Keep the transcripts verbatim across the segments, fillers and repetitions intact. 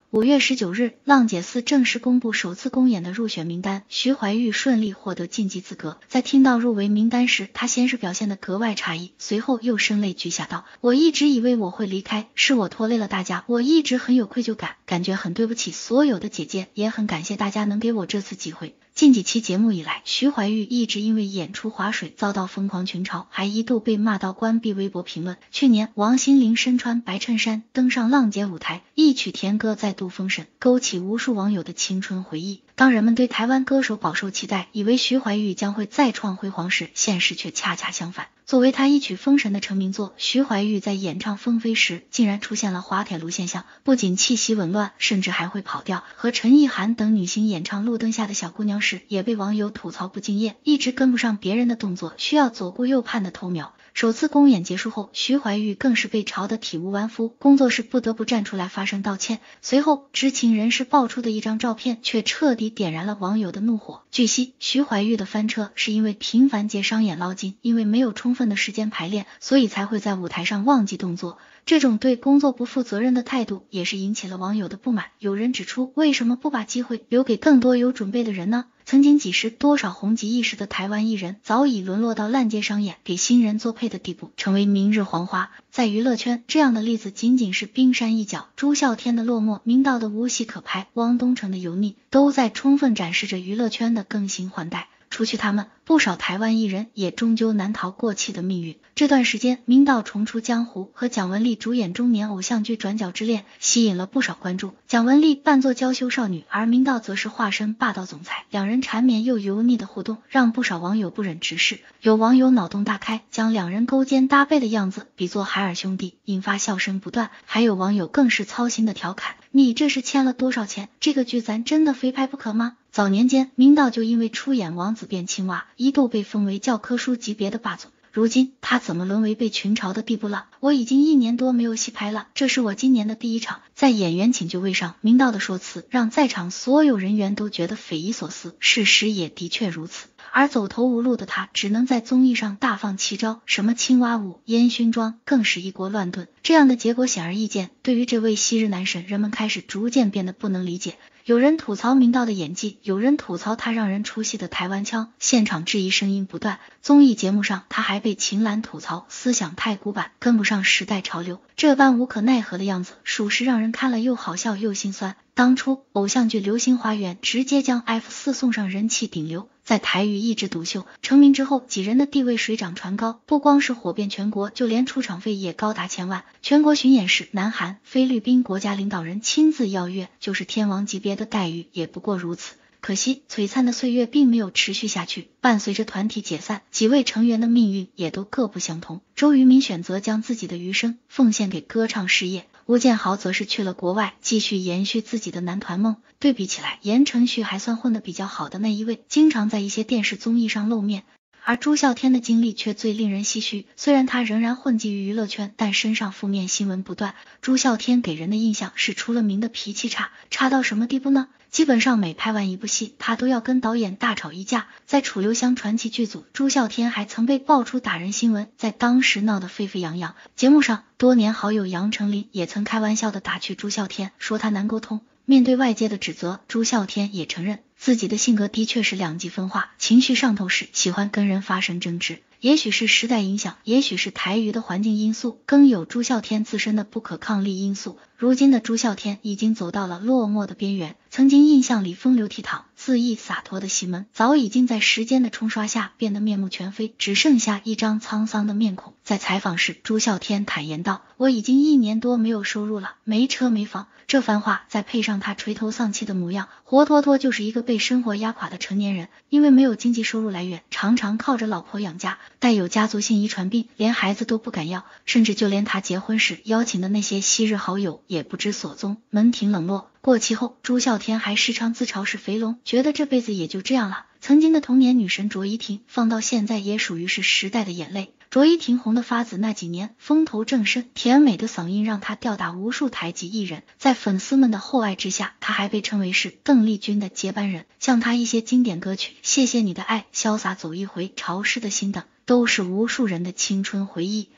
五月十九日，浪姐四正式公布首次公演的入选名单，徐怀钰顺利获得晋级资格。在听到入围名单时，她先是表现得格外诧异，随后又声泪俱下道：“我一直以为我会离开，是我拖累了大家，我一直很有愧疚感，感觉很对不起所有的姐姐，也很感谢大家能给我这次机会。”近几期节目以来，徐怀钰一直因为演出划水遭到疯狂群嘲，还一度被骂到关闭微博评论。去年，王心凌身穿白衬衫登上浪姐舞台，一曲甜歌再度封神，勾起无数网友的青春回忆。当人们对台湾歌手饱受期待，以为徐怀钰将会再创辉煌时，现实却恰恰相反。作为他一曲封神的成名作，徐怀钰在演唱风飞时竟然出现了滑铁卢现象，不仅气息紊乱，甚至还会跑调。和陈意涵等女星演唱路灯下的小姑娘时，也被网友吐槽不敬业，一直跟不上别人的动作，需要左顾右盼的偷瞄。首次公演结束后，徐怀钰更是被嘲得体无完肤，工作室不得不站出来发声道歉。随后，知情人士爆出的一张照片却彻底点燃了网友的怒火。据悉，徐怀钰的翻车是因为频繁接商演捞金，因为没有充分的时间排练，所以才会在舞台上忘记动作。这种对工作不负责任的态度也是引起了网友的不满。有人指出，为什么不把机会留给更多有准备的人呢？曾经几十多少红极一时的台湾艺人，早已沦落到烂街商演、给新人作配的地步，成为明日黄花。在娱乐圈，这样的例子仅仅是冰山一角。朱孝天的落寞，明道的无戏可拍，汪东城的油腻，都在充分展示着娱乐圈的更新换代。除去他们，不少台湾艺人也终究难逃过气的命运。这段时间，明道重出江湖，和蒋雯丽主演中年偶像剧《转角之恋》，吸引了不少关注。蒋雯丽扮作娇羞少女，而明道则是化身霸道总裁，两人缠绵又油腻的互动，让不少网友不忍直视。有网友脑洞大开，将两人勾肩搭背的样子比作海尔兄弟，引发笑声不断。还有网友更是操心的调侃：“你这是欠了多少钱？这个剧咱真的非拍不可吗？”早年间，明道就因为出演王子变青蛙，一度被封为教科书级别的霸总。如今他怎么沦为被群嘲的地步了？我已经一年多没有戏拍了，这是我今年的第一场。在演员请就位上，明道的说辞让在场所有人员都觉得匪夷所思，事实也的确如此。而走投无路的他，只能在综艺上大放奇招，什么青蛙舞、烟熏妆，更是一锅乱炖。这样的结果显而易见，对于这位昔日男神，人们开始逐渐变得不能理解。有人吐槽明道的演技，有人吐槽他让人出戏的台湾腔，现场质疑声音不断。综艺节目上，他还被秦岚吐槽思想太古板，跟不上时代潮流。这般无可奈何的样子，属实让人看了又好笑又心酸。当初偶像剧《流星花园》直接将 F 四 送上人气顶流，在台语一枝独秀。成名之后，几人的地位水涨船高，不光是火遍全国，就连出场费也高达千万。全国巡演时，南韩、菲律宾国家领导人亲自邀约，就是天王级别的待遇也不过如此。可惜璀璨的岁月并没有持续下去，伴随着团体解散，几位成员的命运也都各不相同。周渝民选择将自己的余生奉献给歌唱事业，吴建豪则是去了国外，继续延续自己的男团梦。对比起来，言承旭还算混得比较好的那一位，经常在一些电视综艺上露面。而朱孝天的经历却最令人唏嘘，虽然他仍然混迹于娱乐圈，但身上负面新闻不断。朱孝天给人的印象是出了名的脾气差，差到什么地步呢？基本上每拍完一部戏，他都要跟导演大吵一架。在楚留香传奇剧组，朱孝天还曾被爆出打人新闻，在当时闹得沸沸扬扬。节目上，多年好友杨丞琳也曾开玩笑的打趣朱孝天，说他难沟通。面对外界的指责，朱孝天也承认自己的性格的确是两极分化，情绪上头时喜欢跟人发生争执。也许是时代影响，也许是台娱的环境因素，更有朱孝天自身的不可抗力因素。如今的朱孝天已经走到了落寞的边缘，曾经印象里风流倜傥、恣意洒脱的戏门，早已经在时间的冲刷下变得面目全非，只剩下一张沧桑的面孔。在采访时，朱孝天坦言道：“我已经一年多没有收入了，没车没房。”这番话再配上他垂头丧气的模样，活脱脱就是一个被生活压垮的成年人。因为没有经济收入来源，常常靠着老婆养家，带有家族性遗传病，连孩子都不敢要，甚至就连他结婚时邀请的那些昔日好友也不知所踪，门庭冷落。过期后，朱孝天还时常自嘲是肥龙，觉得这辈子也就这样了。曾经的童年女神卓依婷，放到现在也属于是时代的眼泪。卓依婷红的发紫那几年，风头正盛，甜美的嗓音让她吊打无数台级艺人。在粉丝们的厚爱之下，她还被称为是邓丽君的接班人。像她一些经典歌曲《谢谢你的爱》、《潇洒走一回》、《潮湿的心》等，都是无数人的青春回忆。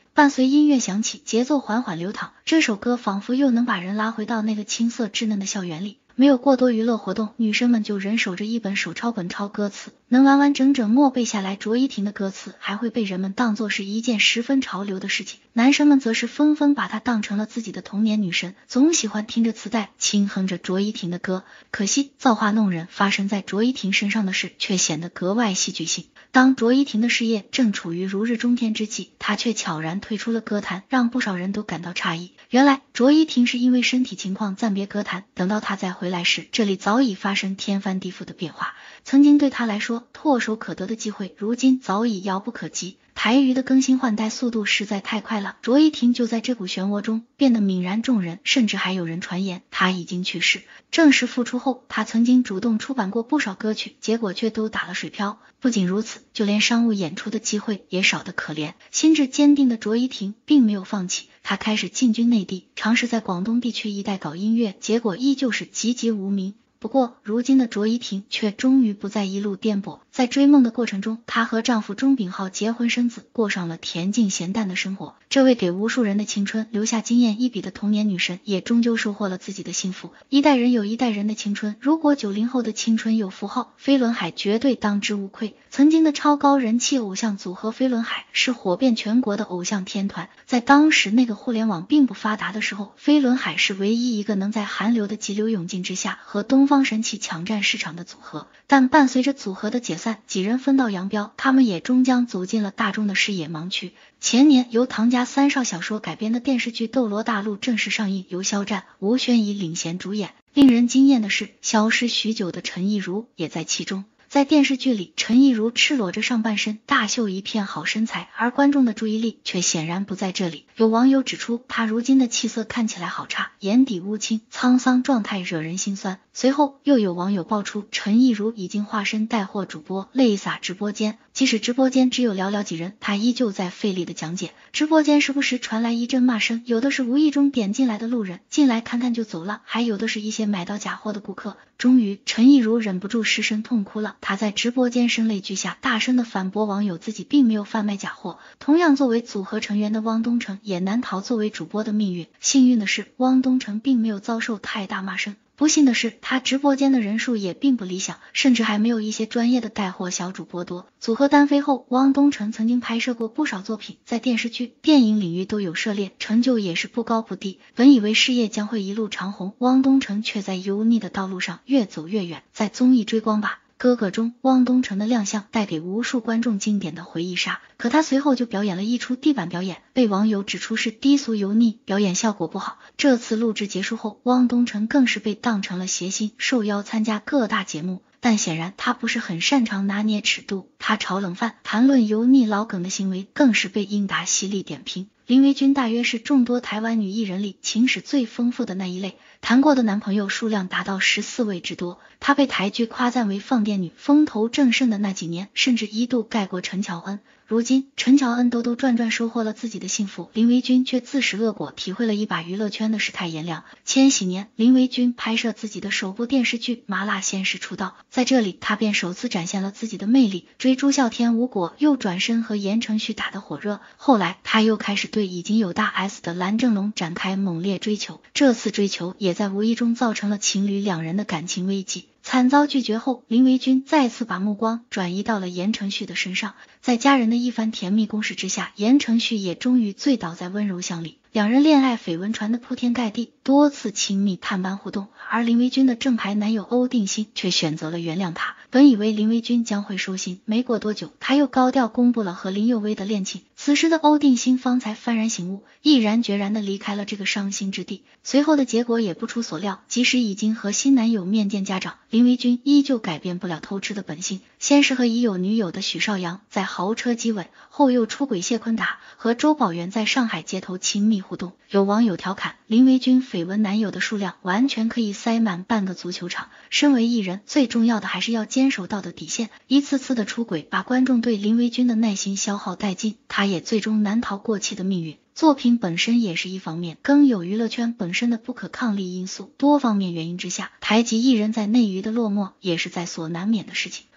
伴随音乐响起，节奏缓缓流淌，这首歌仿佛又能把人拉回到那个青涩稚嫩的校园里。没有过多娱乐活动，女生们就人手着一本手抄本抄歌词，能完完整整默背下来卓依婷的歌词，还会被人们当作是一件十分潮流的事情。男生们则是纷纷把她当成了自己的童年女神，总喜欢听着磁带轻哼着卓依婷的歌。可惜造化弄人，发生在卓依婷身上的事却显得格外戏剧性。当卓依婷的事业正处于如日中天之际，她却悄然退出了歌坛，让不少人都感到诧异。原来卓依婷是因为身体情况暂别歌坛，等到她再回来时，这里早已发生天翻地覆的变化。曾经对她来说唾手可得的机会，如今早已遥不可及。台娱的更新换代速度实在太快了，卓依婷就在这股漩涡中变得泯然众人，甚至还有人传言她已经去世。正式复出后，她曾经主动出版过不少歌曲，结果却都打了水漂。不仅如此，就连商务演出的机会也少得可怜。心智坚定的卓依婷并没有放弃，她开始进军内地，尝试在广东地区一带搞音乐，结果依旧是籍籍无名。不过如今的卓依婷却终于不再一路颠簸，在追梦的过程中，她和丈夫钟炳浩结婚生子，过上了恬静咸淡的生活。这位给无数人的青春留下惊艳一笔的童年女神，也终究收获了自己的幸福。一代人有一代人的青春，如果九零后的青春有符号，飞轮海绝对当之无愧。曾经的超高人气偶像组合飞轮海是火遍全国的偶像天团，在当时那个互联网并不发达的时候，飞轮海是唯一一个能在韩流的急流勇进之下和东方神起抢占市场的组合。但伴随着组合的解散，几人分道扬镳，他们也终将走进了大众的视野盲区。前年由唐家三少小说改编的电视剧《斗罗大陆》正式上映，由肖战、吴宣仪领衔主演。令人惊艳的是，消失许久的陈亦儒也在其中。在电视剧里，陈亦儒赤裸着上半身，大秀一片好身材，而观众的注意力却显然不在这里。有网友指出，他如今的气色看起来好差，眼底乌青，沧桑状态惹人心酸。随后又有网友爆出，陈亦儒已经化身带货主播，泪洒直播间。即使直播间只有寥寥几人，他依旧在费力的讲解。直播间时不时传来一阵骂声，有的是无意中点进来的路人，进来看看就走了，还有的是一些买到假货的顾客。终于，陈亦儒忍不住失声痛哭了。他在直播间声泪俱下，大声的反驳网友自己并没有贩卖假货。同样作为组合成员的汪东城也难逃作为主播的命运。幸运的是，汪东城并没有遭受太大骂声。不幸的是，他直播间的人数也并不理想，甚至还没有一些专业的带货小主播多。组合单飞后，汪东城曾经拍摄过不少作品，在电视剧、电影领域都有涉猎，成就也是不高不低。本以为事业将会一路长红，汪东城却在油腻的道路上越走越远。在综艺追光吧哥哥中，汪东城的亮相带给无数观众经典的回忆杀，可他随后就表演了一出地板表演，被网友指出是低俗油腻，表演效果不好。这次录制结束后，汪东城更是被当成了谐星，受邀参加各大节目。但显然他不是很擅长拿捏尺度，他炒冷饭、谈论油腻老梗的行为更是被英达犀利点评。林维君大约是众多台湾女艺人里情史最丰富的那一类，谈过的男朋友数量达到十四位之多。她被台剧夸赞为放电女，风头正盛的那几年，甚至一度盖过陈乔恩。如今陈乔恩兜兜转转收获了自己的幸福，林维君却自食恶果，体会了一把娱乐圈的世态炎凉。千禧年，林维君拍摄自己的首部电视剧《麻辣鲜师》出道，在这里她便首次展现了自己的魅力，追朱孝天无果，又转身和言承旭打得火热。后来她又开始对已经有大 S 的蓝正龙展开猛烈追求，这次追求也在无意中造成了情侣两人的感情危机。惨遭拒绝后，林维君再次把目光转移到了言承旭的身上。在家人的一番甜蜜攻势之下，言承旭也终于醉倒在温柔乡里。两人恋爱绯闻传得铺天盖地，多次亲密探班互动，而林维君的正牌男友欧定欣却选择了原谅他。本以为林维君将会收心，没过多久，他又高调公布了和林佑威的恋情。此时的欧定欣方才幡然醒悟，毅然决然地离开了这个伤心之地。随后的结果也不出所料，即使已经和新男友面见家长，林维君依旧改变不了偷吃的本性。先是和已有女友的许绍洋在豪车接吻，后又出轨谢坤达，和周宝源在上海街头亲密互动。有网友调侃，林维君绯闻男友的数量完全可以塞满半个足球场。身为艺人，最重要的还是要坚守道德底线。一次次的出轨把观众对林维君的耐心消耗殆尽，他也最终难逃过气的命运。作品本身也是一方面，更有娱乐圈本身的不可抗力因素。多方面原因之下，台籍艺人在内娱的落寞也是在所难免的事情。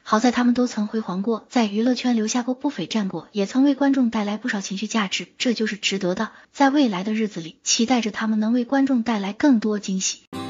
好在他们都曾辉煌过，在娱乐圈留下过不菲战果，也曾为观众带来不少情绪价值，这就是值得的。在未来的日子里，期待着他们能为观众带来更多惊喜。